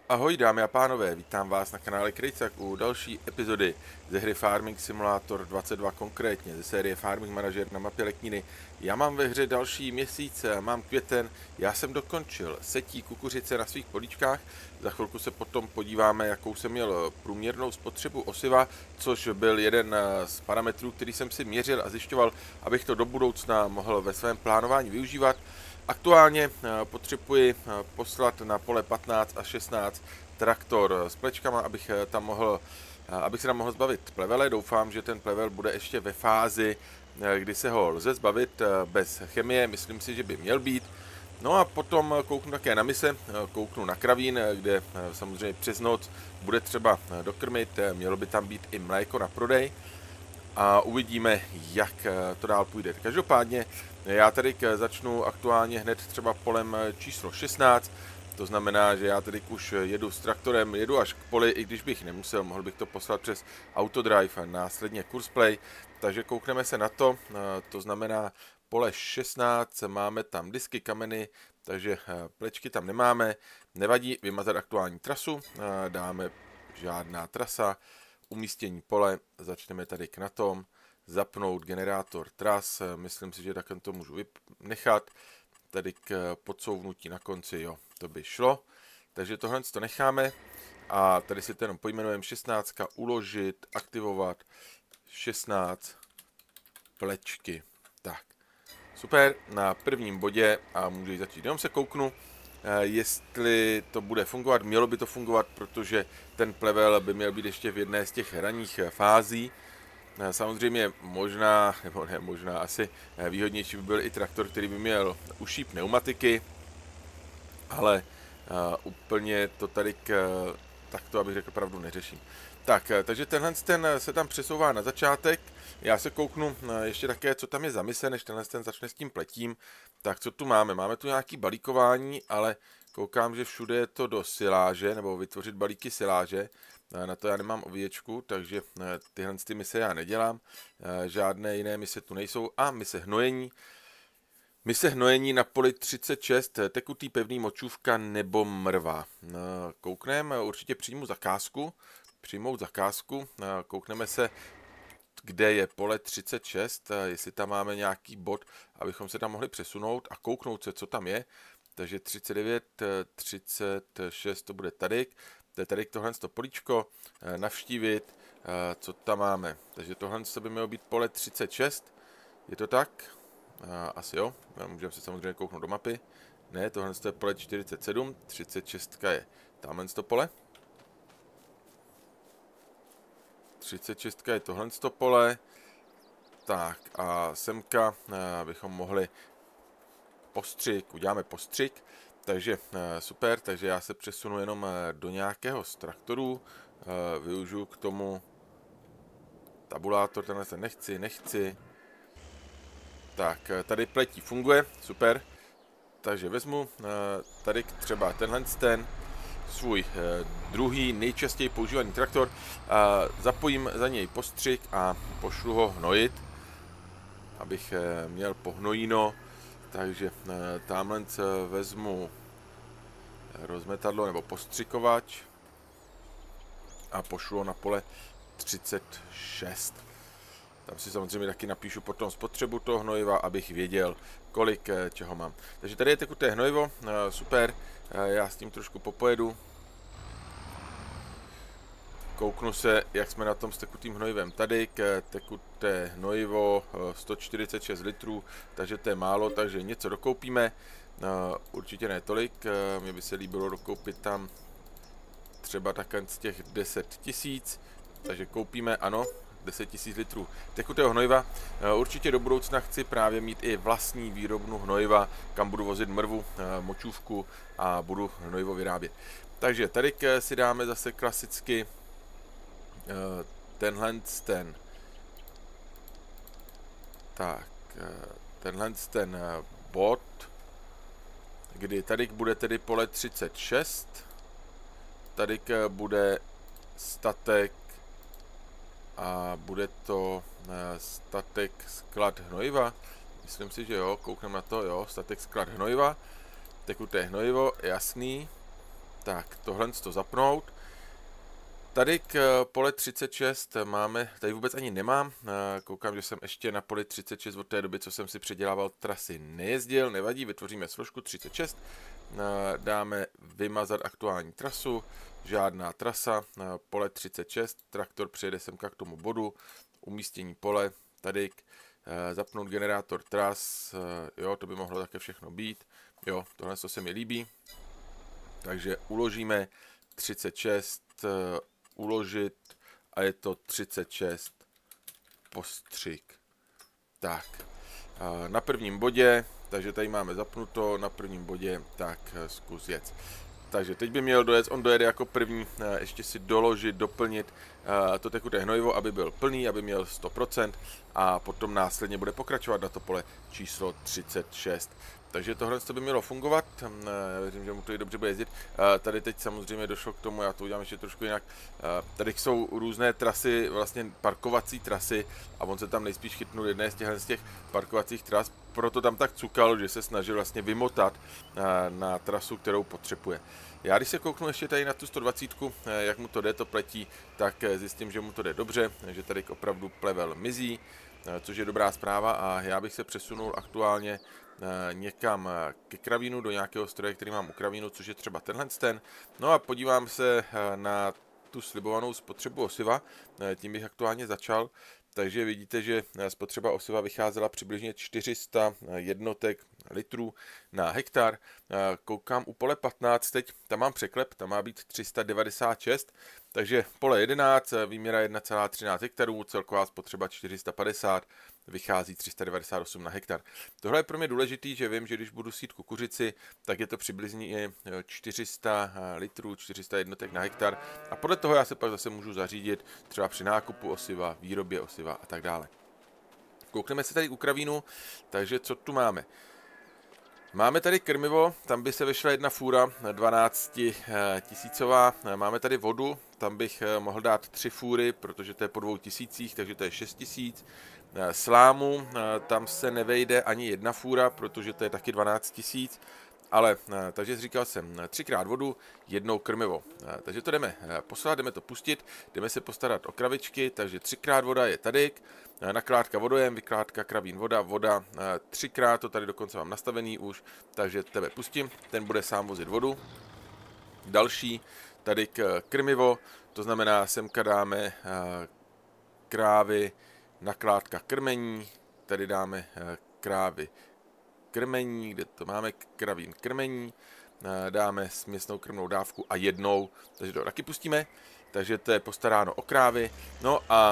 Ahoj dámy a pánové, vítám vás na kanále Krejcak u další epizody ze hry Farming Simulator 22, konkrétně ze série Farming Manager na mapě Lekniny. Já mám ve hře další měsíc, mám květen, já jsem dokončil setí kukuřice na svých políčkách, za chvilku se potom podíváme, jakou jsem měl průměrnou spotřebu osiva, což byl jeden z parametrů, který jsem si měřil a zjišťoval, abych to do budoucna mohl ve svém plánování využívat. Aktuálně potřebuji poslat na pole 15 a 16 traktor s plečkama, abych se tam mohl zbavit plevele. Doufám, že ten plevel bude ještě ve fázi, kdy se ho lze zbavit bez chemie. Myslím si, že by měl být. No a potom kouknu také na mise, kouknu na kravín, kde samozřejmě přes noc bude třeba dokrmit. Mělo by tam být i mléko na prodej. A uvidíme, jak to dál půjde. Každopádně já tady začnu aktuálně hned třeba polem číslo 16. To znamená, že já tady už jedu s traktorem, jedu až k poli, i když bych nemusel, mohl bych to poslat přes Autodrive a následně Courseplay. Takže koukneme se na to, to znamená pole 16, máme tam disky, kameny, takže plečky tam nemáme. Nevadí, vymazat aktuální trasu, dáme žádná trasa. Umístění pole, začneme tady na tom, zapnout generátor tras, myslím si, že takhle to můžu nechat, tady k podsouvnutí na konci, jo, to by šlo, takže tohle to necháme a tady si to jenom pojmenujeme 16, uložit, aktivovat, 16, plečky, tak, super, na prvním bodě a můžu začít, jenom se kouknu, jestli to bude fungovat, mělo by to fungovat, protože ten plevel by měl být ještě v jedné z těch ranních fází. Samozřejmě možná, nebo ne možná, asi výhodnější by byl i traktor, který by měl užší pneumatiky, ale úplně to tady takto, abych řekl pravdu, neřeším. Tak, takže tenhle se tam přesouvá na začátek. Já se kouknu ještě také, co tam je za mise, než ten začne s tím pletím. Tak, co tu máme? Máme tu nějaký balíkování, ale koukám, že všude je to do siláže, nebo vytvořit balíky siláže. Na to já nemám ověčku, takže tyhle mise já nedělám. Žádné jiné mise tu nejsou. A mise hnojení. Mise hnojení na poli 36, tekutý pevný močůvka nebo mrva. Koukneme, určitě přijmout zakázku, koukneme se, kde je pole 36, jestli tam máme nějaký bod, abychom se tam mohli přesunout a kouknout se, co tam je. Takže 39, 36, to bude tady. To je tady tohle políčko, navštívit, co tam máme. Takže tohle by mělo být pole 36, je to tak? Asi jo, můžeme se samozřejmě kouknout do mapy. Ne, tohle je pole 47, 36 je tamhle pole. 36 je tohle pole. Tak a semka bychom mohli postřik, uděláme postřik. Takže super, takže já se přesunu jenom do nějakého z traktorů. Využiju k tomu tabulátor, tenhle se nechci. Tak, tady pletí funguje, super. Takže vezmu tady třeba tenhle svůj druhý nejčastěji používaný traktor, zapojím za něj postřik a pošlu ho hnojit, abych měl pohnojíno. Takže tamhle vezmu rozmetadlo nebo postřikovač a pošlu ho na pole 36. Tam si samozřejmě taky napíšu potom spotřebu toho hnojiva, abych věděl, kolik čeho mám. Takže tady je tekuté hnojivo, super, já s tím trošku popojedu. Kouknu se, jak jsme na tom s tekutým hnojivem tady, tekuté hnojivo 146 litrů, takže to je málo, takže něco dokoupíme, určitě ne tolik, mně by se líbilo dokoupit tam třeba takhle z těch 10 000, takže koupíme, ano, 10 000 litrů tekutého hnojiva. Určitě do budoucna chci právě mít i vlastní výrobnu hnojiva, kam budu vozit mrvu, močůvku a budu hnojivo vyrábět. Takže tady si dáme zase klasicky tenhle bod, kdy tady bude tedy pole 36, tady bude statek a bude to statek sklad hnojiva. Myslím si, že jo, koukneme na to, jo, statek sklad hnojiva, tekuté hnojivo, jasný. Tak, tohle to zapnout. Tady k pole 36 máme, tady vůbec ani nemám, koukám, že jsem ještě na poli 36 od té doby, co jsem si předělával trasy, nejezdil, nevadí, vytvoříme složku 36, dáme vymazat aktuální trasu, žádná trasa, pole 36, traktor přijede semka k tomu bodu, umístění pole, tady zapnout generátor tras, jo, to by mohlo také všechno být, jo, tohle se mi líbí, takže uložíme 36, uložit a je to 36 postřik. Tak, na prvním bodě, takže tady máme zapnuto, na prvním bodě, tak zkus jet. Takže teď by měl dojet, on dojede jako první, ještě si doložit, doplnit to tekuté hnojivo, aby byl plný, aby měl 100% a potom následně bude pokračovat na to pole číslo 36. Takže tohle by mělo fungovat, já věřím, že mu to i dobře bude jezdit. Tady teď samozřejmě došlo k tomu, já to udělám ještě trošku jinak. Tady jsou různé trasy, vlastně parkovací trasy a on se tam nejspíš chytnul jedné z těch parkovacích tras, proto tam tak cukal, že se snažil vlastně vymotat na trasu, kterou potřebuje. Já když se kouknu ještě tady na tu 120, jak mu to jde, to pletí, tak zjistím, že mu to jde dobře, že tady opravdu plevel mizí, což je dobrá zpráva a já bych se přesunul aktuálně někam ke kravínu, do nějakého stroje, který mám u kravínu, což je třeba tenhle ten. No a podívám se na tu slibovanou spotřebu osiva, tím bych aktuálně začal. Takže vidíte, že spotřeba osiva vycházela přibližně 400 jednotek litrů na hektar. Koukám u pole 15, teď tam mám překlep, tam má být 396, takže pole 11, výměra 1,13 hektarů, celková spotřeba 450, vychází 398 na hektar. Tohle je pro mě důležitý, že vím, že když budu sít kukuřici, tak je to přibližně 400 litrů, 400 jednotek na hektar a podle toho já se pak zase můžu zařídit třeba při nákupu osiva, výrobě osiva a tak dále. Koukneme se tady u kravínu, takže co tu máme? Máme tady krmivo, tam by se vešla jedna fůra 12 tisícová, máme tady vodu, tam bych mohl dát 3 fůry, protože to je po 2000, takže to je 6 tisíc. Slámu, tam se nevejde ani jedna fůra, protože to je taky 12 tisíc, ale takže říkal jsem 3krát vodu, jednou krmivo. Takže to jdeme poslat, jdeme to pustit, jdeme se postarat o kravičky, takže 3krát voda je tady, nakládka vodojem, vykládka kravín voda, voda 3krát, to tady dokonce mám nastavený už, takže tebe pustím, ten bude sám vozit vodu. Další, tady krmivo, to znamená semka dáme krávy, nakládka krmení, tady dáme krávy krmení, kde to máme kravín krmení, dáme směsnou krmnou dávku a jednou, takže to taky pustíme, takže to je postaráno o krávy, no a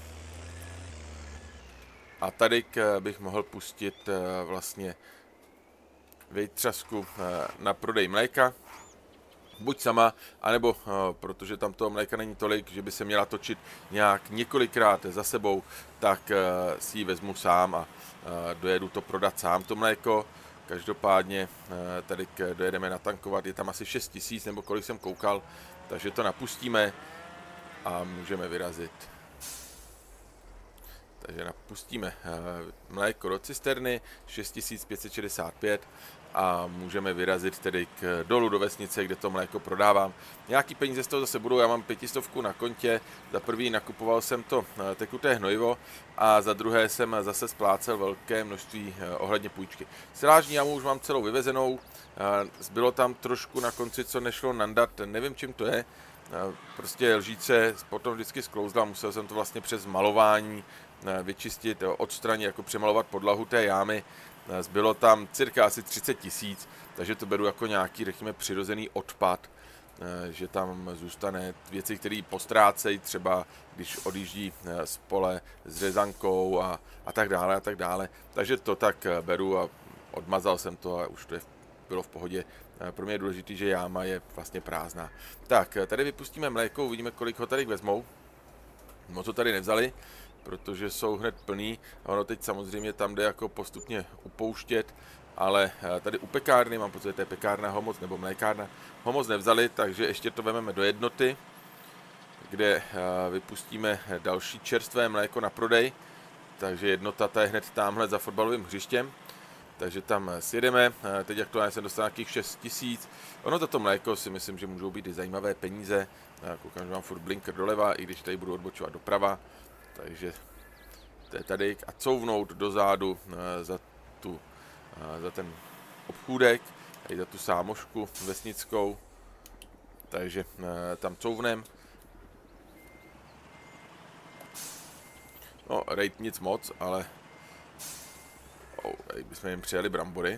tady bych mohl pustit vlastně vejtřasku na prodej mléka, buď sama, anebo protože tam toho mléka není tolik, že by se měla točit nějak několikrát za sebou, tak si ji vezmu sám a dojedu to prodat sám to mléko. Každopádně tady dojedeme natankovat, je tam asi 6 tisíc, nebo kolik jsem koukal, takže to napustíme a můžeme vyrazit. Takže napustíme mléko do cisterny 6565 a můžeme vyrazit tedy dolů do vesnice, kde to mléko prodávám. Nějaký peníze z toho zase budou, já mám 500 na kontě, za prvý nakupoval jsem to tekuté hnojivo a za druhé jsem zase splácel velké množství ohledně půjčky. Silážní jamu už mám celou vyvezenou, zbylo tam trošku na konci, co nešlo nandat, nevím čím to je, prostě lžíce potom vždycky sklouzla, musel jsem to vlastně přes malování vyčistit, odstranit, jako přemalovat podlahu té jámy. Zbylo tam cirka asi 30 tisíc, takže to beru jako nějaký, řekněme, přirozený odpad, že tam zůstane věci, které postrácejí, třeba když odjíždí z pole s řezankou a tak dále a tak dále. Takže to tak beru a odmazal jsem to a už to bylo v pohodě. Pro mě je důležité, že jáma je vlastně prázdná. Tak, tady vypustíme mléko, uvidíme, kolik ho tady vezmou. Moc to tady nevzali, protože jsou hned plný. Ono teď samozřejmě tam jde jako postupně upouštět, ale tady u pekárny, mám pocit, že to je pekárna Homoc nebo mlékárna, Homoc nevzali, takže ještě to vezmeme do jednoty, kde vypustíme další čerstvé mléko na prodej. Takže jednota ta je hned tamhle za fotbalovým hřištěm. takže tam sjedeme. Teď aktuálně jsem dostal nějakých 6 000. Ono toto mléko si myslím, že můžou být i zajímavé peníze. Koukám, že mám furt blinker doleva, i když tady budu odbočovat doprava. Takže to je tady. A couvnout dozadu za ten obchůdek, i za tu sámošku vesnickou. Takže tam couvnem. No, raid nic moc, ale tady bychom jim přijeli brambory.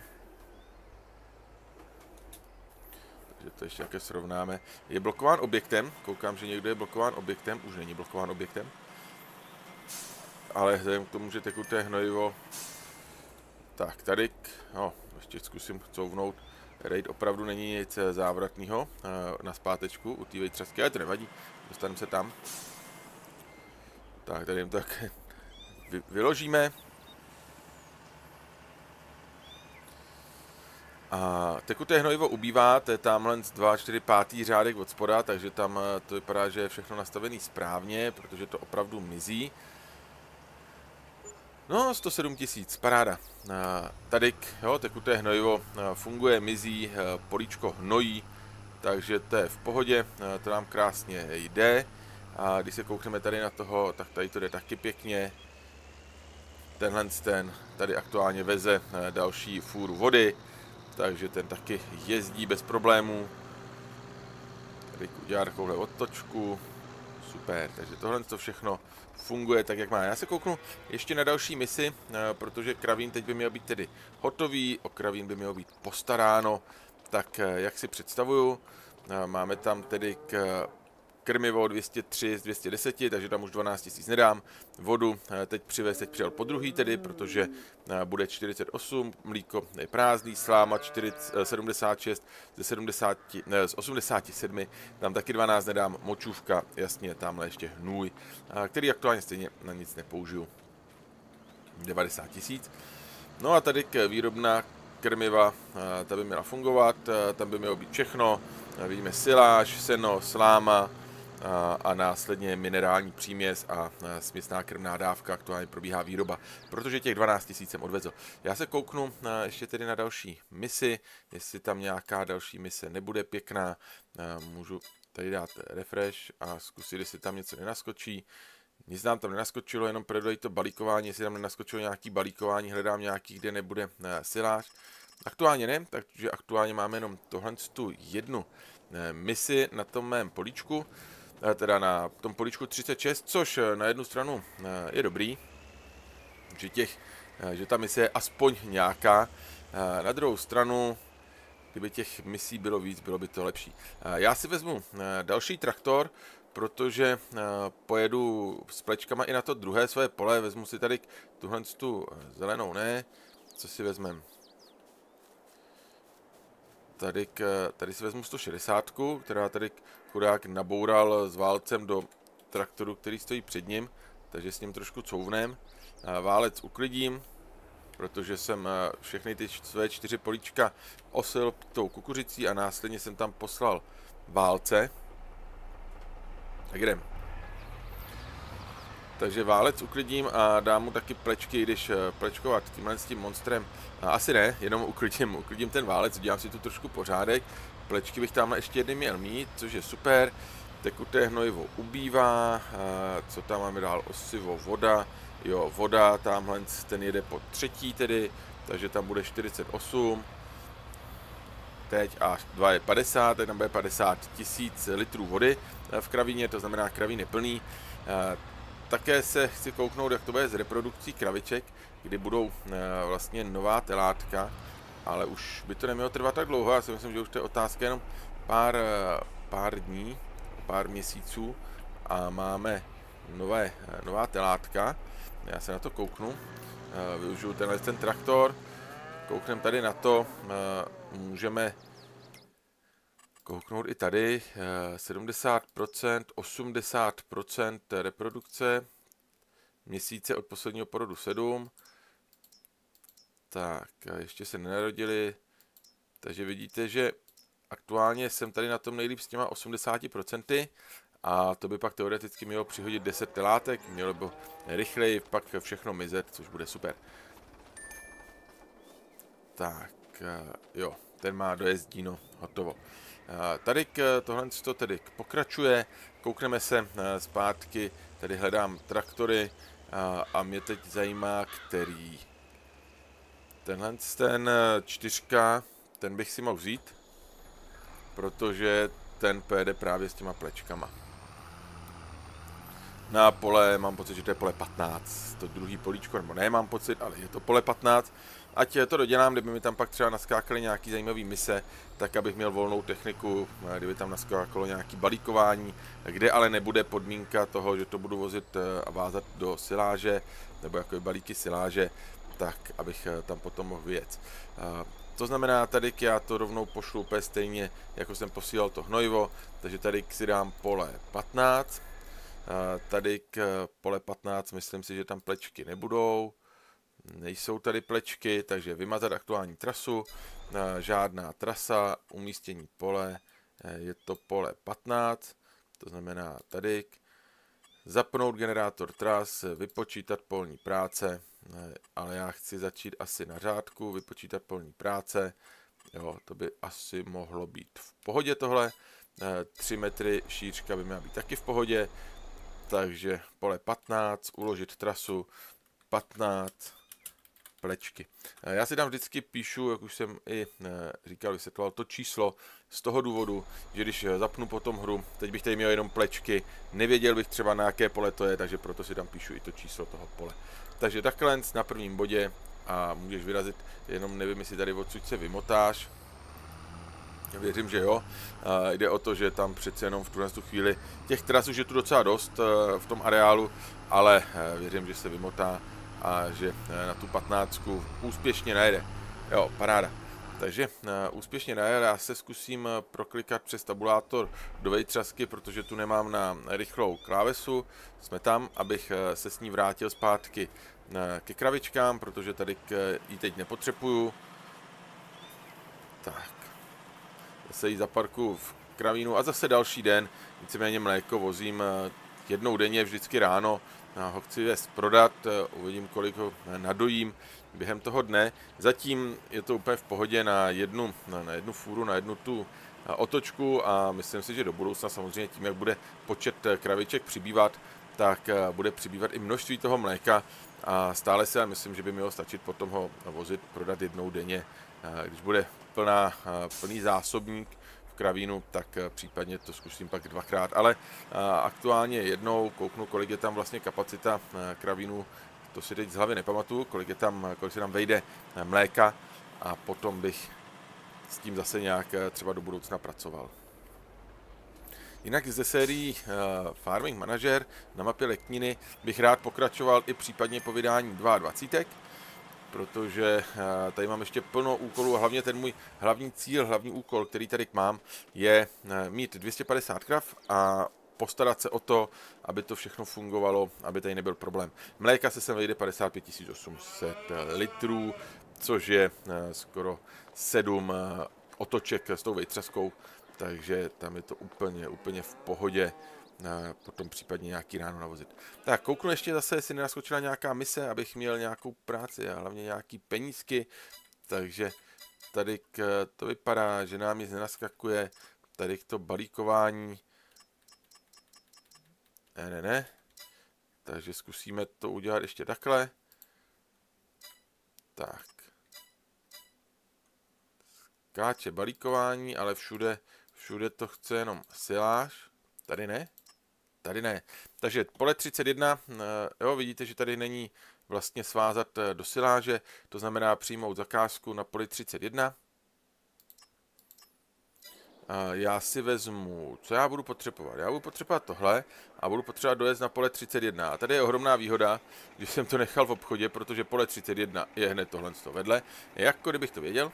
Takže to ještě jaké srovnáme. Je blokován objektem, koukám, že někdo je blokován objektem, už není blokován objektem. Ale vzhledem k tomu, že tekuté hnojivo. Tak, tady, no, ještě zkusím couvnout. Raid opravdu není nic závratného na zpátečku u té vejtřasky, ale to nevadí, dostaneme se tam. Tak, tady jim tak vyložíme. A tekuté hnojivo ubývá, to je tamhle 2, 4, 5. řádek od spoda, takže tam to vypadá, že je všechno nastavené správně, protože to opravdu mizí. No, 107 000, paráda. Tady, jo, tekuté hnojivo funguje, mizí, políčko hnojí, takže to je v pohodě, to nám krásně jde. A když se koukneme tady na toho, tak tady to jde taky pěkně. Tenhle tady aktuálně veze další fůru vody, takže ten taky jezdí bez problémů. Tady udělá takovouhle odtočku. Super, takže tohle to všechno funguje tak, jak má. Já se kouknu ještě na další misi, protože kravín teď by měl být tedy hotový, o kravín by mělo být postaráno, tak jak si představuju. Máme tam tedy krmivo 203 z 210, takže tam už 12 000 nedám. Vodu teď přijel po druhý tedy, protože bude 48, mlíko je prázdný, sláma 76 z 87, tam taky 12 nedám, močůvka, jasně, tamhle ještě hnůj, který aktuálně stejně na nic nepoužiju. 90 000. No a tady výrobna krmiva, ta by měla fungovat, tam by mělo být všechno, vidíme siláž, seno, sláma, a následně minerální příměs a směsná krmná dávka, aktuálně probíhá výroba, protože těch 12 000 jsem odvezl. Já se kouknu ještě tedy na další misi, jestli tam nějaká další mise nebude pěkná, můžu tady dát refresh a zkusit, jestli tam něco nenaskočí. Nic nám tam nenaskočilo, jenom predají to balíkování, jestli tam nenaskočilo nějaký balíkování, hledám nějaký, kde nebude silář. Aktuálně ne, takže aktuálně máme jenom tohle tu jednu misi na tom mém políčku, teda na tom políčku 36, což na jednu stranu je dobrý, že ta mise je aspoň nějaká, na druhou stranu, kdyby těch misí bylo víc, bylo by to lepší. Já si vezmu další traktor, protože pojedu s plečkama i na to druhé své pole, vezmu si tady tuhle tu zelenou, ne, co si vezmeme? Tady si vezmu 160, která tady chudák naboural s válcem do traktoru, který stojí před ním, takže s ním trošku couvnem. Válec uklidím, protože jsem všechny ty své 4 políčka osil tou kukuřicí a následně jsem tam poslal válce. Tak jdem. Takže válec uklidím a dám mu taky plečky, když plečkovat tímhle s tím monstrem. Asi ne, jenom uklidím ten válec, udělám si tu trošku pořádek. Plečky bych tam ještě jedny měl mít, což je super. Tekuté hnojivo ubývá, co tam máme dál, osivo, voda. Jo, voda, tamhle ten jede po třetí tedy, takže tam bude 48. Teď a 2 je 50, teď tam bude 50 000 litrů vody v kravíně, to znamená kravín je plný. Také se chci kouknout, jak to bude s reprodukcí kraviček, kdy budou vlastně nová telátka, ale už by to nemělo trvat tak dlouho, já si myslím, že už to je otázka jenom pár dní, pár měsíců a máme nová telátka. Já se na to kouknu, využiju ten traktor, koukneme tady na to, můžeme kouknout i tady, 70%, 80% reprodukce, měsíce od posledního porodu 7, tak ještě se nenarodili, takže vidíte, že aktuálně jsem tady na tom nejlíp s těma 80%, a to by pak teoreticky mělo přihodit 10 telátek, mělo by rychleji pak všechno mizet, což bude super. Tak, jo, ten má dojezdíno hotovo. Tady tohle tedy pokračuje, koukneme se zpátky, tady hledám traktory a mě teď zajímá, který. Ten 4, ten bych si mohl vzít, protože ten pojede právě s těma plečkama. Na pole, mám pocit, že to je pole 15, to druhý políčko, nebo ne, mám pocit, ale je to pole 15. Ať to dodělám, kdyby mi tam pak třeba naskákaly nějaký zajímavý mise, tak abych měl volnou techniku, kdyby tam naskákalo nějaký balíkování, kde ale nebude podmínka toho, že to budu vozit a vázat do siláže, nebo jako balíky siláže, tak abych tam potom mohl vyjet. To znamená, tady já to rovnou pošlu úplně stejně, jako jsem posílal to hnojivo, takže tady si dám pole 15. Tady k pole 15 myslím si, že tam plečky nebudou. Nejsou tady plečky, takže vymazat aktuální trasu. Žádná trasa, umístění pole, je to pole 15, to znamená tady. Zapnout generátor tras, vypočítat polní práce, ale já chci začít asi na řádku, vypočítat polní práce. Jo, to by asi mohlo být v pohodě tohle. 3 metry šířka by měla být taky v pohodě. Takže pole 15, uložit trasu, 15, plečky. Já si tam vždycky píšu, jak už jsem i říkal, vysvětloval to číslo z toho důvodu, že když zapnu potom hru, teď bych tady měl jenom plečky, nevěděl bych třeba na jaké pole to je, takže proto si tam píšu i to číslo toho pole. Takže takhle na prvním bodě a můžeš vyrazit, jenom nevím, jestli tady odsud se vymotáš. Věřím, že jo. Jde o to, že tam přece jenom v tuhle chvíli těch tras už je tu docela dost v tom areálu, ale věřím, že se vymotá a že na tu 15 úspěšně najede. Jo, paráda. Takže úspěšně najede, já se zkusím proklikat přes tabulátor do vejtřasky, protože tu nemám na rychlou klávesu. Jsme tam, abych se s ní vrátil zpátky ke kravičkám, protože tady ji teď nepotřebuju. Tak. Zase ji zaparkuju v kravínu a zase další den, víceméně mléko vozím jednou denně, vždycky ráno. Ho chci vést prodat, uvidím, kolik ho nadojím během toho dne. Zatím je to úplně v pohodě na jednu fůru, na jednu tu otočku a myslím si, že do budoucna samozřejmě tím, jak bude počet kraviček přibývat, tak bude přibývat i množství toho mléka a stále si myslím, že by mělo stačit potom ho vozit, prodat jednou denně. Když bude plný zásobník v kravínu, tak případně to zkusím pak dvakrát, ale aktuálně jednou kouknu, kolik je tam vlastně kapacita kravínu, to si teď z hlavy nepamatuju, kolik se tam vejde mléka a potom bych s tím zase nějak třeba do budoucna pracoval. Jinak ze sérií Farming Manager na mapě Lekniny bych rád pokračoval i případně po vydání 22, protože tady mám ještě plno úkolů a hlavně ten můj hlavní cíl, hlavní úkol, který tady mám, je mít 250 krav a postarat se o to, aby to všechno fungovalo, aby tady nebyl problém. Mléka se sem vejde 55 800 litrů, což je skoro 7 otoček s tou vejtřaskou, takže tam je to úplně v pohodě. Potom případně nějaký ráno navozit. Tak, kouknu ještě zase, jestli nenaskočila nějaká mise, abych měl nějakou práci a hlavně nějaký penízky. Takže tady to vypadá, že nám nic nenaskakuje. Tady to balíkování. Ne. Takže zkusíme to udělat ještě takhle. Tak. Skáče balíkování, ale všude to chce jenom siláž. Tady ne. Tady ne. Takže pole 31, jo, vidíte, že tady není vlastně svázat do siláže, to znamená přijmout zakázku na poli 31. Já si vezmu, co já budu potřebovat? Já budu potřebovat tohle a budu potřebovat dojezd na pole 31. A tady je ohromná výhoda, že jsem to nechal v obchodě, protože pole 31 je hned tohle vedle. Jako kdybych to věděl.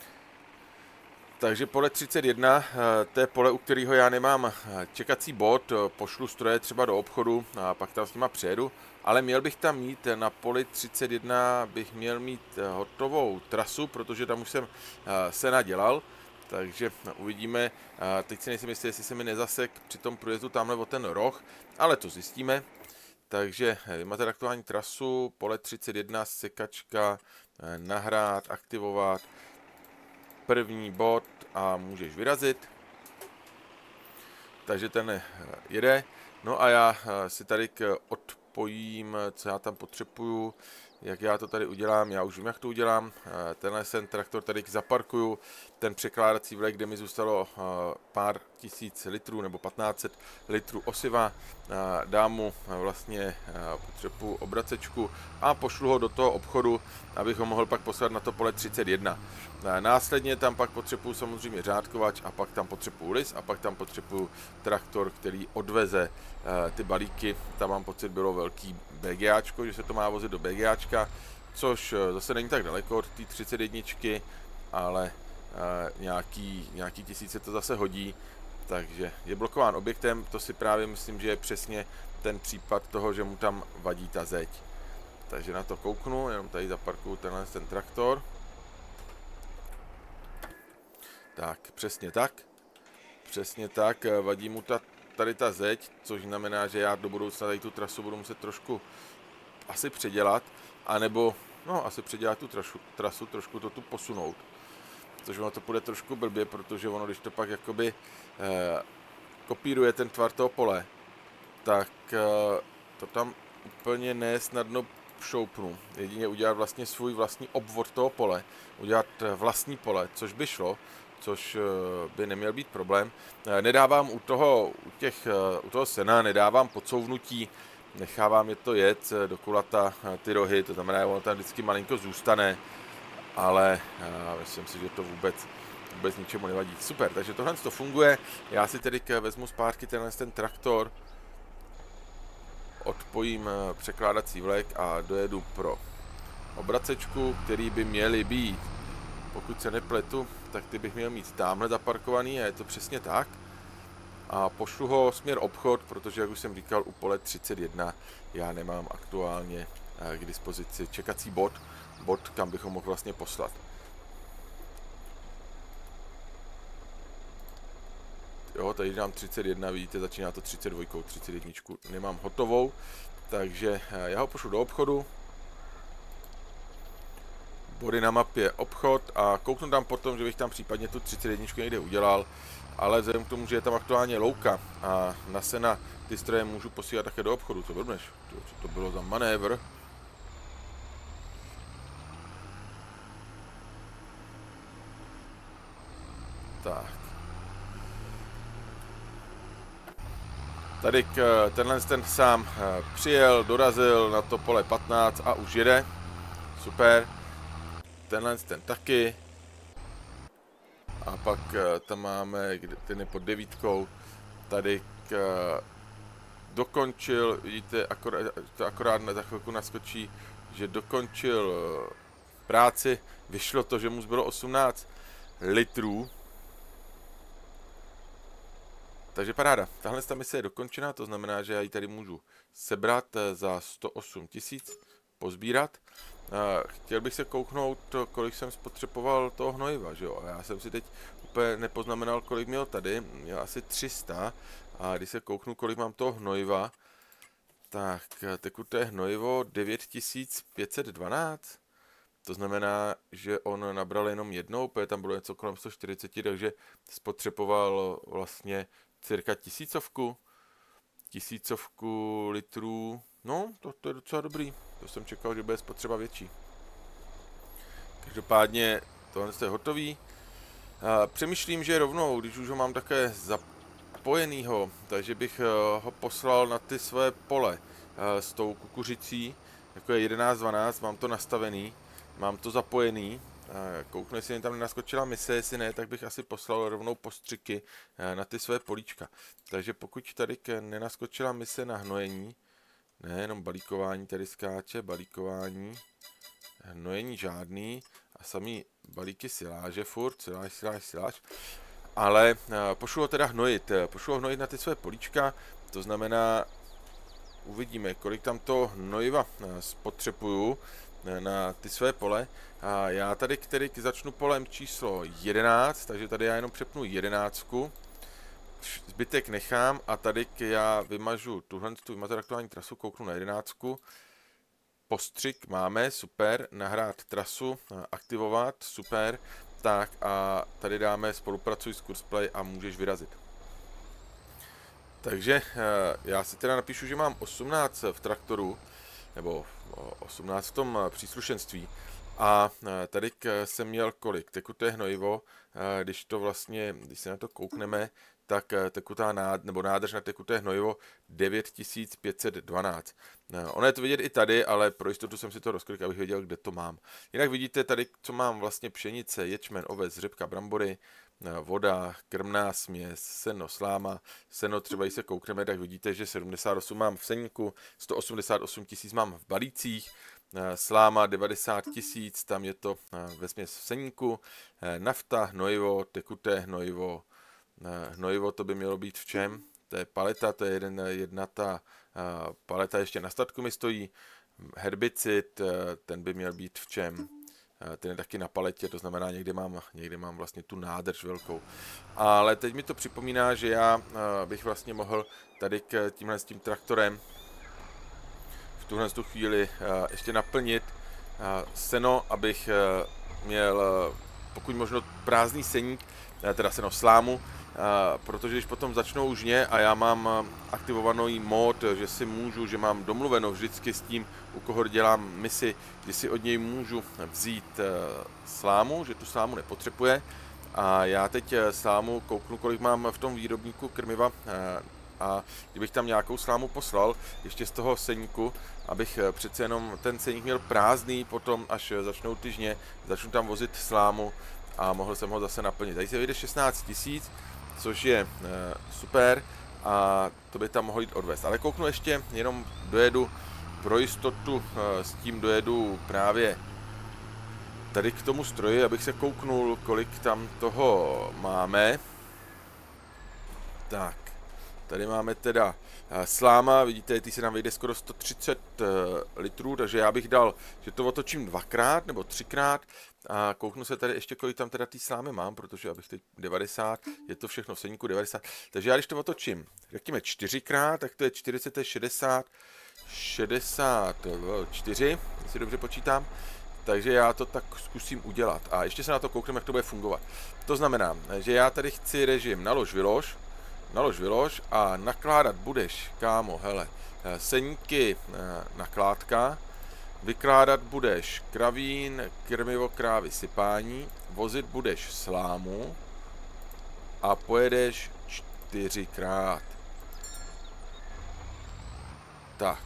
Takže pole 31, to je pole, u kterého já nemám čekací bod, pošlu stroje třeba do obchodu a pak tam s nima přejedu, ale měl bych tam mít na poli 31, bych měl mít hotovou trasu, protože tam už jsem se nadělal, takže uvidíme. Teď si nejsem jistý, jestli se mi nezasek při tom průjezdu tamhle o ten roh, ale to zjistíme. Takže vy máte aktuální trasu, pole 31, sekačka, nahrát, aktivovat, první bod a můžeš vyrazit. Takže ten jede. No a já si tady odpojím, co já tam potřebuju, jak já to tady udělám. Já už vím, jak to udělám. Tenhle ten traktor tady zaparkuju. Ten překládací vlek, kde mi zůstalo pár tisíc litrů nebo 1500 litrů osiva. Dám mu vlastně potřebuju obracečku a pošlu ho do toho obchodu, abych ho mohl pak poslat na to pole 31. Následně tam pak potřebuju samozřejmě řádkovač a pak tam potřebuju lis a pak tam potřebuju traktor, který odveze ty balíky. Tam mám pocit, bylo velký BGAčko, že se to má vozit do BGAčka, což zase není tak daleko od té 31, ale nějaký tisíce to zase hodí, takže je blokován objektem. To si právě myslím, že je přesně ten případ toho, že mu tam vadí ta zeď. Takže na to kouknu, jenom tady zaparkuju ten traktor. Tak, přesně tak, vadí mu tady ta zeď, což znamená, že já do budoucna tady tu trasu budu muset trošku asi předělat, anebo, no, asi předělat tu trasu, trošku to tu posunout. Což ono to půjde trošku blbě, protože ono, když to pak jakoby kopíruje ten tvar toho pole, tak to tam úplně nesnadno šoupnu. Jedině udělat vlastně svůj vlastní obvod toho pole, udělat vlastní pole, což by šlo, což by neměl být problém. Nedávám u toho sena, nedávám podsouvnutí, nechávám je to jet do kulata ty rohy, to znamená, že ono tam vždycky malinko zůstane, ale myslím si, že to vůbec ničemu nevadí. Super, takže tohle to funguje. Já si tedy vezmu zpátky ten traktor, odpojím překládací vlek a dojedu pro obracečku, který by měly být, pokud se nepletu, tak ty bych měl mít tamhle zaparkovaný a je to přesně tak. A pošlu ho směr obchod, protože, jak už jsem říkal, u pole 31 já nemám aktuálně k dispozici čekací bod, kam bych ho mohl vlastně poslat. Jo, tady dám 31, vidíte, začíná to 32, 31 nemám hotovou, takže já ho pošlu do obchodu. Body na mapě obchod a kouknu tam potom, že bych tam případně tu 31 někde udělal, ale vzhledem k tomu, že je tam aktuálně louka a na sena ty stroje můžu posílat také do obchodu, co blbneš? Co to bylo za manévr? Tak. Tady ten sám přijel, dorazil na to pole 15 a už jede. Super. Ten taky. A pak tam máme, ten je pod 9. Tady dokončil, vidíte, akorát za chvilku naskočí, že dokončil práci. Vyšlo to, že mu zbylo 18 litrů. Takže paráda, tahle mise je dokončena, to znamená, že já ji tady můžu sebrat za 108 000, pozbírat. Chtěl bych se kouknout, kolik jsem spotřeboval toho hnojiva, že jo? Já jsem si teď úplně nepoznamenal, kolik měl tady, měl asi 300, a když se kouknu, kolik mám toho hnojiva, tak tekuté hnojivo 9512. To znamená, že on nabral jenom jednou, protože tam bylo něco kolem 140, takže spotřeboval vlastně cirka 1000 litrů. No, to je docela dobrý. To jsem čekal, že bude spotřeba větší. Každopádně tohle je hotový. Přemýšlím, že rovnou, když už ho mám také zapojenýho, takže bych ho poslal na ty své pole s tou kukuřicí, jako je 11-12, mám to nastavený, mám to zapojený. Kouknu, jestli mi tam nenaskočila mise, jestli ne, tak bych asi poslal rovnou postřiky na ty své políčka. Takže pokud tady nenaskočila mise na hnojení, ne, jenom balíkování tady skáče, balíkování, hnojení žádný a samý balíky siláže furt, siláž, ale pošlu ho teda hnojit, na ty své políčka, to znamená, uvidíme, kolik tam to hnojiva spotřebuju na ty své pole. A já tady, který začnu polem číslo 11, takže tady já jenom přepnu 11. zbytek nechám a tady já vymažu tuhle vymazat aktuální trasu, kouknu na 11. Postřik máme, super, nahrát trasu, aktivovat, super. Tak a tady dáme spolupracuj s Kursplay a můžeš vyrazit. Takže já si teda napíšu, že mám 18 v traktoru, nebo 18 v tom příslušenství. A tady jsem měl kolik? Tekuté hnojivo, když se na to koukneme, tak nádrž na tekuté hnojivo 9512. Ono je to vidět i tady, ale pro jistotu jsem si to rozklikl, abych věděl, kde to mám. Jinak vidíte tady, co mám vlastně: pšenice, ječmen, oves, řepka, brambory, voda, krmná směs, seno, sláma. Seno třeba, když se koukneme, tak vidíte, že 78 mám v seníku, 188 000 mám v balících, sláma 90 000, tam je to vesměs v seníku, nafta, hnojivo, tekuté hnojivo. Hnojivo to by mělo být v čem? To je paleta, to je jedna ta paleta ještě na statku mi stojí. Herbicid, ten by měl být v čem? Ten je taky na paletě, to znamená někde mám vlastně tu nádrž velkou. Ale teď mi to připomíná, že já bych vlastně mohl tady s tím traktorem v tuhle chvíli ještě naplnit seno, abych měl pokud možno prázdný seník, teda seno, slámu, protože když potom začnou žně a já mám aktivovaný mód, že mám domluveno vždycky s tím, u koho dělám misi, že si od něj můžu vzít slámu, že tu slámu nepotřebuje. A já teď slámu kouknu, kolik mám v tom výrobníku krmiva, a kdybych tam nějakou slámu poslal ještě z toho seníku, abych přece jenom ten seník měl prázdný, potom až začnou ty žně, začnu tam vozit slámu a mohl jsem ho zase naplnit. Tady se vyjde 16 000, což je super, a to by tam mohlo jít odvést. Ale kouknu ještě, jenom dojedu pro jistotu, s tím dojedu právě tady k tomu stroji, abych se kouknul, kolik tam toho máme. Tak, tady máme teda sláma, vidíte, ty se nám vyjde skoro 130 litrů, takže já bych dal, že to otočím dvakrát nebo třikrát a kouknu se tady ještě, kolik tam teda té slámy mám, protože abych teď 90, je to všechno v seníku 90, takže já když to otočím, řekněme 4krát, tak to je 40, to je 64, jestli dobře počítám. Takže já to tak zkusím udělat a ještě se na to koukneme, jak to bude fungovat. To znamená, že já tady chci režim nalož, vylož a nakládat budeš, kámo, hele, seníky nakládka, vykládat budeš kravín, krmivo, krávy, sypání, vozit budeš slámu a pojedeš 4krát. Tak.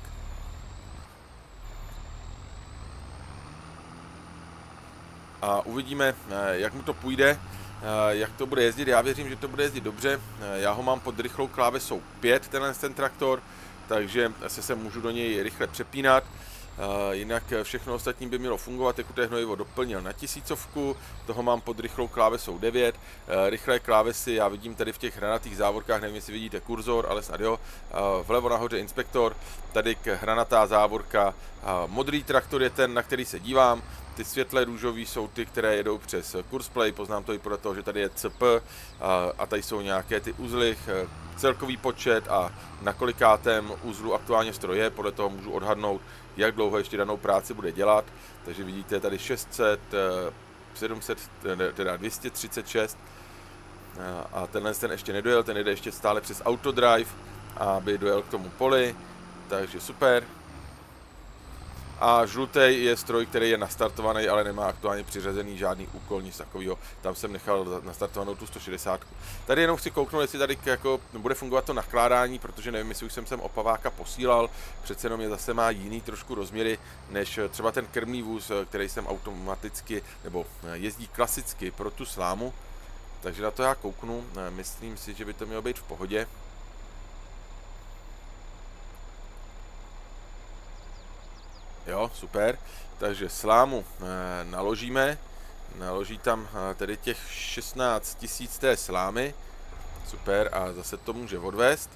A uvidíme, jak mu to půjde, jak to bude jezdit. Já věřím, že to bude jezdit dobře. Já ho mám pod rychlou klávesou 5, ten traktor, takže se můžu do něj rychle přepínat. Jinak všechno ostatní by mělo fungovat. Tekuté hnojivo doplnil na 1000, toho mám pod rychlou klávesou 9. Rychlé klávesy já vidím tady v těch hranatých závorkách, nevím, jestli vidíte kurzor, ale snad jo. Vlevo nahoře inspektor, tady hranatá závorka. Modrý traktor je ten, na který se dívám. Ty světle růžový jsou ty, které jedou přes Kursplay, poznám to i podle toho, že tady je CP a tady jsou nějaké ty uzly, celkový počet a na kolikátém uzlu aktuálně stroj je, podle toho můžu odhadnout, jak dlouho ještě danou práci bude dělat. Takže vidíte tady 600, 700, teda 236 a tenhle ten ještě nedojel, ten jede ještě stále přes Autodrive, aby dojel k tomu poli, takže super. A žlutý je stroj, který je nastartovaný, ale nemá aktuálně přiřazený žádný úkol, nic takového. Tam jsem nechal nastartovanou tu 160. Tady jenom chci kouknout, jestli tady jako bude fungovat to nakládání, protože nevím, jestli už jsem sem opaváka posílal. Přece jenom je zase má jiný trošku rozměry, než třeba ten krmný vůz, který jsem automaticky, nebo jezdí klasicky pro tu slámu. Takže na to já kouknu, myslím si, že by to mělo být v pohodě. Jo, super. Takže slámu naložíme. Naloží tam tedy těch 16 000 té slámy. Super, a zase to může odvést.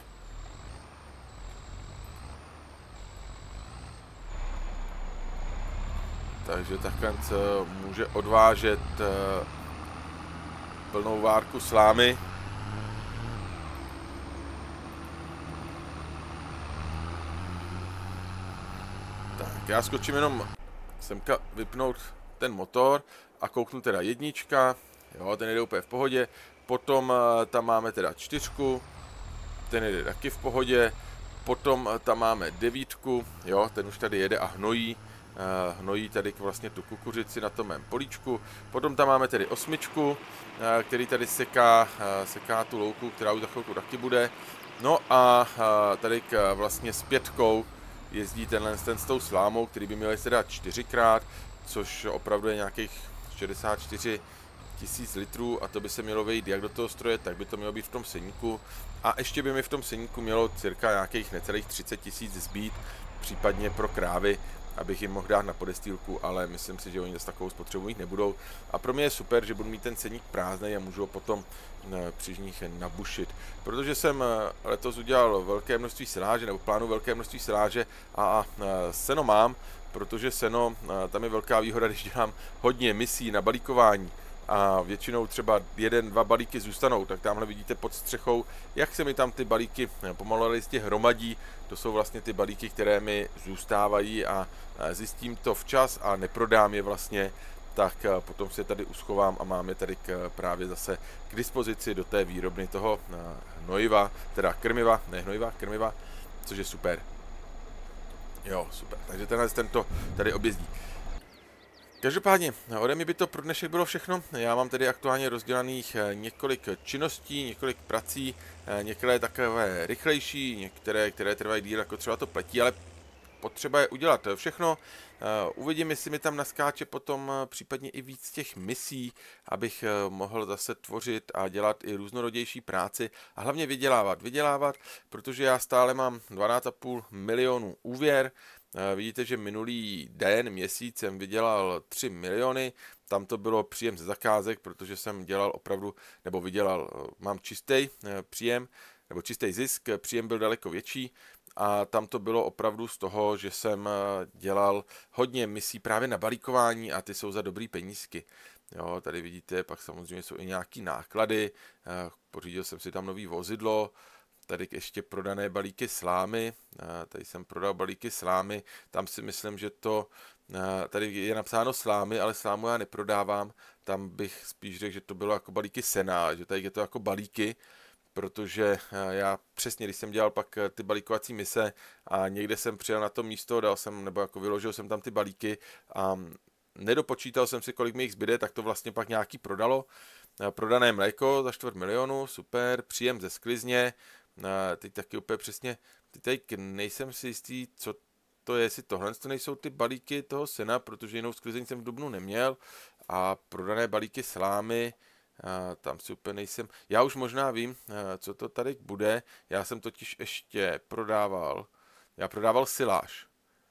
Takže takhle může odvážet plnou várku slámy. Já skočím jenom semka vypnout ten motor a kouknu teda jednička, jo, ten jde úplně v pohodě, potom tam máme teda 4, ten jde taky v pohodě, potom tam máme 9, jo, ten už tady jede a hnojí tady vlastně tu kukuřici na tom mém políčku, potom tam máme tedy 8, který tady seká tu louku, která už za chvilku taky bude, no a tady vlastně s 5 jezdí ten s tou slámou, který by měl jít teda 4krát, což opravdu je nějakých 64 000 litrů a to by se mělo vejít jak do toho stroje, tak by to mělo být v tom seníku a ještě by mi v tom seníku mělo cirka nějakých necelých 30 000 zbýt, případně pro krávy, abych jim mohl dát na podestýlku, ale myslím si, že oni zase takovou spotřebu mít nebudou. A pro mě je super, že budu mít ten ceník prázdnej a můžu ho potom při žních nabušit. Protože jsem letos udělal velké množství siláže, nebo plánu velké množství siláže a seno mám, protože seno, tam je velká výhoda, když dělám hodně misí na balíkování a většinou třeba 1-2 balíky zůstanou, tak tamhle vidíte pod střechou, jak se mi tam ty balíky pomalu listě hromadí. To jsou vlastně ty balíky, které mi zůstávají a zjistím to včas a neprodám je vlastně, tak potom si je tady uschovám a mám je tady právě zase k dispozici do té výrobny toho hnojiva, teda krmiva, ne hnojiva, krmiva, což je super. Jo, super, takže tento tady objezdí. Každopádně, ode mě by to pro dnešek bylo všechno. Já mám tedy aktuálně rozdělaných několik činností, několik prací, některé takové rychlejší, některé, které trvají díl, jako třeba to pletí, ale potřeba je udělat všechno. Uvidím, jestli mi tam naskáče potom případně i víc těch misí, abych mohl zase tvořit a dělat i různorodější práci a hlavně vydělávat, protože já stále mám 12,5 milionů úvěr. Vidíte, že minulý měsíc jsem vydělal 3 miliony, tam to bylo příjem ze zakázek, protože jsem dělal opravdu, nebo mám čistý příjem, nebo čistý zisk, příjem byl daleko větší a tam to bylo opravdu z toho, že jsem dělal hodně misí právě na balíkování a ty jsou za dobrý penízky. Jo, tady vidíte, pak samozřejmě jsou i nějaký náklady, pořídil jsem si tam nový vozidlo, tady ještě prodané balíky slámy, tady jsem prodal balíky slámy, tam si myslím, že to, tady je napsáno slámy, ale slámu já neprodávám, tam bych spíš řekl, že to bylo jako balíky sena, že tady je to jako balíky, protože já přesně, když jsem dělal pak ty balíkovací mise a někde jsem přijel na to místo, nebo jako vyložil jsem tam ty balíky a nedopočítal jsem si, kolik mi jich zbyde, tak to vlastně pak nějaký prodalo. Prodané mléko za 250 000, super, příjem ze sklizně, teď taky úplně přesně, teď nejsem si jistý, co to je, jestli tohle to nejsou ty balíky toho sena, protože jinou sklizeň jsem v dubnu neměl a prodané balíky slámy, tam si úplně nejsem, já už možná vím, co to tady bude, já jsem totiž ještě prodával siláž.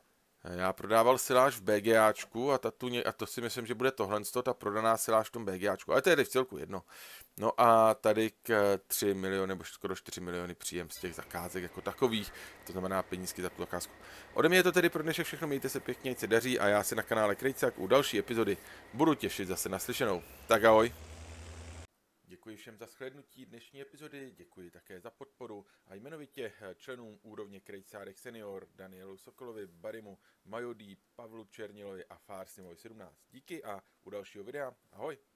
Já prodával siláž v BGAčku a to si myslím, že bude tohle, ta prodaná siláž v tom BGAčku, ale to je v celku jedno. No a tady k 3 miliony, nebo skoro 4 miliony příjem z těch zakázek jako takových, to znamená penízky za tu zakázku. Ode mě je to tedy pro dnešek všechno, mějte se pěkně, ať se daří a já se na kanále Krejcák u další epizody budu těšit zase naslyšenou. Tak ahoj. Děkuji všem za shlédnutí dnešní epizody, děkuji také za podporu a jmenovitě členům úrovně Krejcárek Senior, Danielu Sokolovi, Barimu, Majodí, Pavlu Černilovi a Farsimovi 17. Díky a u dalšího videa, ahoj!